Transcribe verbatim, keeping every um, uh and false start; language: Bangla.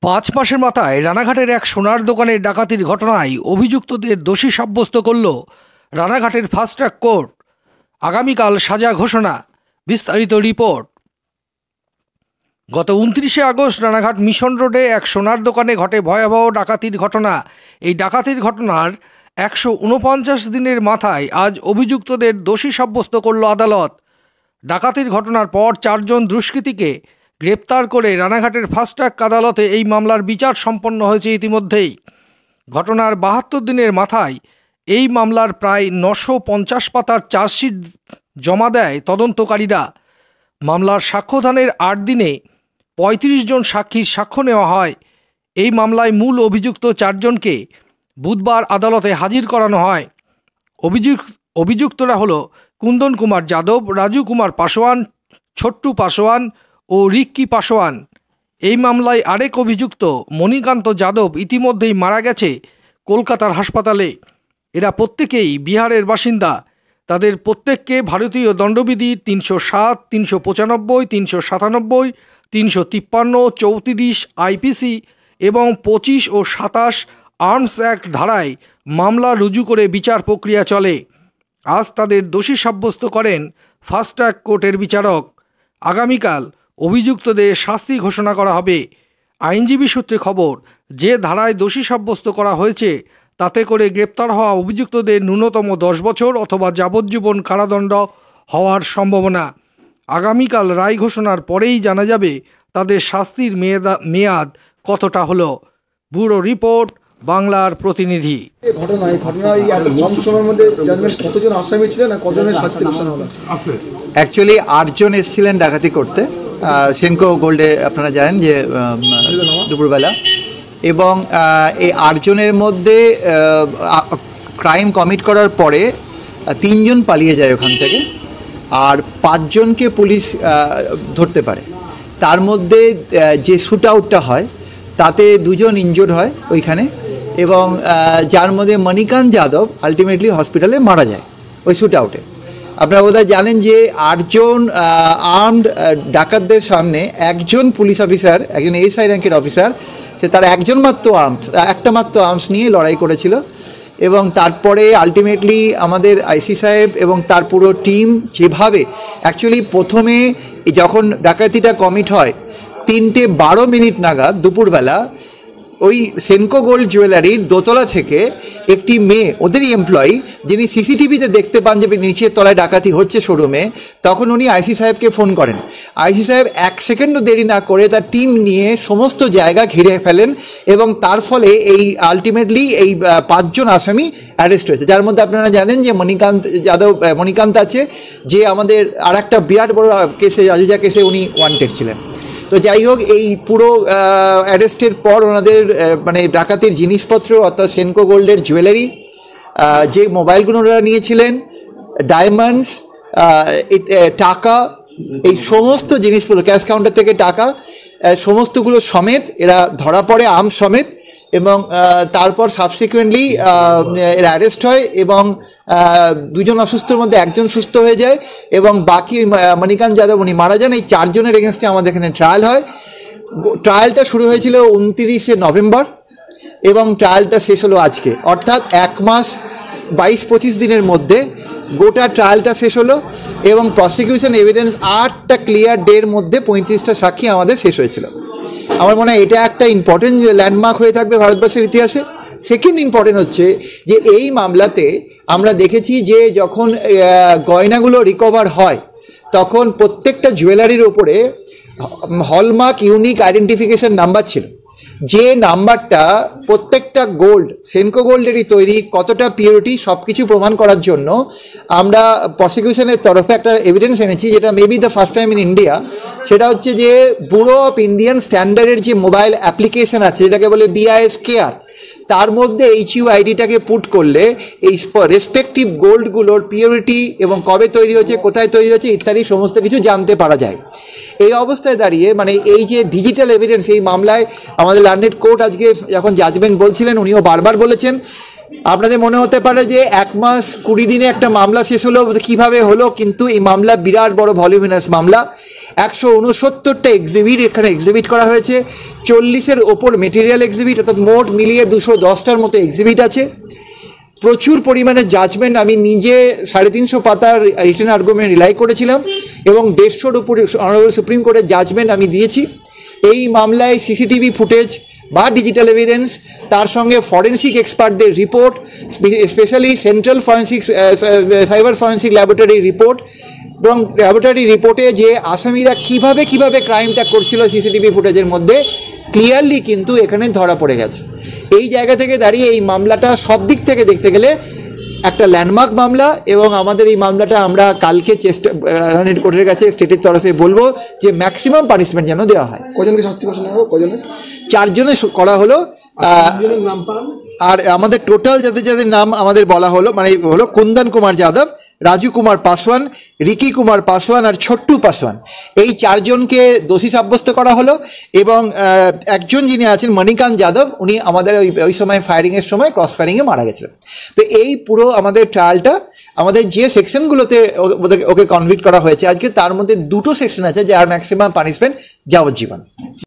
পাঁচ মাসের মাথায় রানাঘাটের এক সোনার দোকানে ডাকাতির ঘটনায় অভিযুক্তদের দোষী সাব্যস্ত করল রানাঘাটের ফাস্ট ট্র্যাক কোর্ট। আগামীকাল সাজা ঘোষণা। বিস্তারিত রিপোর্ট। গত উনত্রিশে আগস্ট রানাঘাট মিশন রোডে এক সোনার দোকানে ঘটে ভয়াবহ ডাকাতির ঘটনা। এই ডাকাতির ঘটনার একশো উনপঞ্চাশ দিনের মাথায় আজ অভিযুক্তদের দোষী সাব্যস্ত করল আদালত। ডাকাতির ঘটনার পর চারজন দুষ্কৃতীকে গ্রেপ্তার করে রানাঘাটের ফাস্ট ট্র্যাক আদালতে এই মামলার বিচার সম্পন্ন হয়েছে ইতিমধ্যেই। ঘটনার বাহাত্তর দিনের মাথায় এই মামলার প্রায় নশো পঞ্চাশ পাতার চার্জশিট জমা দেয় তদন্তকারীরা। মামলার সাক্ষ্যদানের আট দিনে পঁয়ত্রিশ জন সাক্ষীর সাক্ষ্য নেওয়া হয়। এই মামলায় মূল অভিযুক্ত চারজনকে বুধবার আদালতে হাজির করানো হয়। অভিযুক্ত অভিযুক্তরা হলো কুন্দন কুমার যাদব, রাজু কুমার পাসোয়ান, ছোট্টু পাসোয়ান ও রিক্কি পাসোয়ান। এই মামলায় আরেক অভিযুক্ত মণিকান্ত যাদব ইতিমধ্যেই মারা গেছে কলকাতার হাসপাতালে। এরা প্রত্যেকেই বিহারের বাসিন্দা। তাদের প্রত্যেককে ভারতীয় দণ্ডবিধির তিনশো সাত, তিনশো পঁচানব্বই, তিনশো সাতানব্বই, তিনশো তিপ্পান্ন, চৌত্রিশ আইপিসি এবং পঁচিশ ও সাতাশ আর্মস অ্যাক্ট ধারায় মামলা রুজু করে বিচার প্রক্রিয়া চলে। আজ তাদের দোষী সাব্যস্ত করেন ফাস্ট ট্র্যাক কোর্টের বিচারক। আগামীকাল অভিযুক্তদের শাস্তি ঘোষণা করা হবে। আইনজীবী সূত্রে খবর, যে ধারায় দোষী সাব্যস্ত করা হয়েছে তাতে করে গ্রেপ্তার হওয়া অভিযুক্তদের ন্যূনতম দশ বছর অথবা যাবজ্জীবন কারাদণ্ড হওয়ার সম্ভাবনা। আগামীকাল রায় ঘোষণার পরেই জানা যাবে তাদের শাস্তির মেয়াদ মেয়াদ কতটা হলো। ব্যুরো রিপোর্ট, বাংলার প্রতিনিধি। ঘটনায় ঘটনায় এত কম সময়ের মধ্যে জাজমেন্ট কতজন আসামি ছিলেন আর কতজনের শাস্তি ঘোষণা হলো? অ্যাকচুয়ালি আটজন এসেছিলেন ডাকাতি করতে সেনকো গোল্ডে, আপনারা জানেন যে দুপুরবেলা, এবং এই আটজনের মধ্যে ক্রাইম কমিট করার পরে তিনজন পালিয়ে যায় ওখান থেকে, আর পাঁচজনকে পুলিশ ধরতে পারে। তার মধ্যে যে শ্যুট আউটটা হয় তাতে দুজন ইনজোর্ড হয় ওইখানে, এবং যার মধ্যে মণিকান্ত যাদব আলটিমেটলি হসপিটালে মারা যায় ওই শ্যুট আউটে। আপনারা বোধহয় জানেন যে আটজন আর্মড ডাকাতদের সামনে একজন পুলিশ অফিসার, একজন এসআই র্যাঙ্কের অফিসার, সে তার একজন মাত্র আর্মস একটা মাত্র আর্মস নিয়ে লড়াই করেছিল। এবং তারপরে আলটিমেটলি আমাদের আইসি সাহেব এবং তার পুরো টিম যেভাবে, অ্যাকচুয়ালি প্রথমে যখন ডাকাতিটা কমিট হয় তিনটে বারো মিনিট নাগাদ দুপুরবেলা ওই সেনকো গোল্ড জুয়েলারির দোতলা থেকে একটি মেয়ে, ওদেরই এমপ্লয়ি, যিনি সিসিটিভিতে দেখতে পান যে নিচের তলায় ডাকাতি হচ্ছে শোরুমে, তখন উনি আইসি সাহেবকে ফোন করেন। আইসি সাহেব এক সেকেন্ডও দেরি না করে তার টিম নিয়ে সমস্ত জায়গা ঘিরে ফেলেন, এবং তার ফলে এই আলটিমেটলি এই পাঁচজন আসামি অ্যারেস্ট হয়েছে, যার মধ্যে আপনারা জানেন যে মণিকান্ত যাদব মণিকান্ত আছে, যে আমাদের আর একটা বিরাট বড় কেসে, রাজুজা কেসে উনি ওয়ান্টেড ছিলেন। তো যাই হোক, এই পুরো অ্যারেস্টের পর ওনাদের মানে ডাকাতির জিনিসপত্র অর্থাৎ সেনকো গোল্ডের জুয়েলারি, যে মোবাইলগুলো ওনারা নিয়েছিলেন, ডায়মন্ডস, টাকা, এই সমস্ত জিনিসগুলো, ক্যাশ কাউন্টার থেকে টাকা সমস্তগুলো সমেত এরা ধরা পড়ে, আর্মস সমেত, এবং তারপর সাবসিকুয়েন্টলি এরা অ্যারেস্ট হয়, এবং দুজন অসুস্থর মধ্যে একজন সুস্থ হয়ে যায়, এবং বাকি মণিকান্ত যাদব উনি মারা যান। এই চারজনের এগেনস্টে আমাদের এখানে ট্রায়াল হয়। ট্রায়ালটা শুরু হয়েছিল উনতিরিশে নভেম্বর এবং ট্রায়ালটা শেষ হলো আজকে, অর্থাৎ এক মাস বাইশ পঁচিশ দিনের মধ্যে গোটা ট্রায়ালটা শেষ হলো, এবং প্রসিকিউশন এভিডেন্স আটটা ক্লিয়ার ডের মধ্যে পঁয়ত্রিশটা সাক্ষী আমাদের শেষ হয়েছিল। আমার মনে হয় এটা একটা ইম্পর্টেন্ট ল্যান্ডমার্ক হয়ে থাকবে ভারতবর্ষের ইতিহাসে। সেকেন্ড ইম্পর্টেন্ট হচ্ছে যে এই মামলাতে আমরা দেখেছি যে যখন গয়নাগুলো রিকভার হয় তখন প্রত্যেকটা জুয়েলারির ওপরে হলমার্ক ইউনিক আইডেন্টিফিকেশন নাম্বার ছিল, যে নাম্বারটা প্রত্যেকটা গোল্ড, সেনকো গোল্ডেরই তৈরি, কতটা পিওরিটি সব কিছু প্রমাণ করার জন্য আমরা প্রসিকিউশনের তরফে একটা এভিডেন্স এনেছি, যেটা maybe the first time in India. সেটা হচ্ছে যে ব্যুরো অফ ইন্ডিয়ান স্ট্যান্ডার্ডের যে মোবাইল অ্যাপ্লিকেশন আছে, যেটাকে বলে বিআইএস কেয়ার, তার মধ্যে এইচ ইউ আইডিটাকে পুট করলে এই রেসপেক্টিভ গোল্ডগুলোর পিওরিটি এবং কবে তৈরি হয়েছে, কোথায় তৈরি হয়েছে ইত্যাদি সমস্ত কিছু জানতে পারা যায়। এই অবস্থায় দাঁড়িয়ে মানে এই যে ডিজিটাল এভিডেন্স, এই মামলায় আমাদের লার্নেড কোর্ট আজকে যখন জাজমেন্ট বলছিলেন উনিও বারবার বলেছেন, আপনাদের মনে হতে পারে যে এক মাস কুড়ি দিনে একটা মামলা শেষ হলো, কীভাবে হলো, কিন্তু এই মামলা বিরাট বড় ভলিউমিনাস মামলা। একশো উনসত্তরটা এক্সিবিট এখানে এক্সিবিট করা হয়েছে, চল্লিশের ওপর মেটেরিয়াল এক্সিবিট, অর্থাৎ মোট মিলিয়ে দুশো দশটার মতো এক্সিবিট আছে। প্রচুর পরিমাণে জাজমেন্ট, আমি নিজে সাড়ে তিনশো পাতার রিটেন আর্গুমেন্ট রিলাই করেছিলাম এবং দেড়শোর উপরে অনারেবল সুপ্রিম কোর্টের জাজমেন্ট আমি দিয়েছি। এই মামলায় সিসিটিভি ফুটেজ বা ডিজিটাল এভিডেন্স, তার সঙ্গে ফরেন্সিক এক্সপার্টদের report, specially central forensic cyber forensic laboratory report, এবং ল্যাবরেটরি রিপোর্টে যে আসামিরা কিভাবে কিভাবে ক্রাইমটা করছিল সিসিটিভি ফুটেজের মধ্যে ক্লিয়ারলি কিন্তু এখানে ধরা পড়ে গেছে। এই জায়গা থেকে দাঁড়িয়ে এই মামলাটা সব দিক থেকে দেখতে গেলে একটা ল্যান্ডমার্ক মামলা, এবং আমাদের এই মামলাটা আমরা কালকে চেষ্টা কোর্টের কাছে স্টেটের তরফে বলবো যে ম্যাক্সিমাম পানিশমেন্ট যেন দেওয়া হয়। কজনকে শাস্তি ঘোষণা হবে? কজনের? চারজনের করা হলো। আর আমাদের টোটাল যাদের যাদের নাম আমাদের বলা হলো মানে হলো কুন্দন কুমার যাদব, রাজু কুমার পাসওয়ান, রিকি কুমার পাসওয়ান আর ছোট্টু পাসওয়ান, এই চারজনকে দোষী সাব্যস্ত করা হলো। এবং একজন যিনি আছেন মণিকান্ত যাদব, উনি আমাদের ওই ওই সময় ফায়ারিংয়ের সময় ক্রস ফায়ারিংয়ে মারা গেছিলেন। তো এই পুরো আমাদের ট্রায়ালটা আমাদের যে সেকশনগুলোতে ওকে কনভিক্ট করা হয়েছে আজকে, তার মধ্যে দুটো সেকশন আছে যার ম্যাক্সিমাম পানিশমেন্ট যাবজ্জীবন।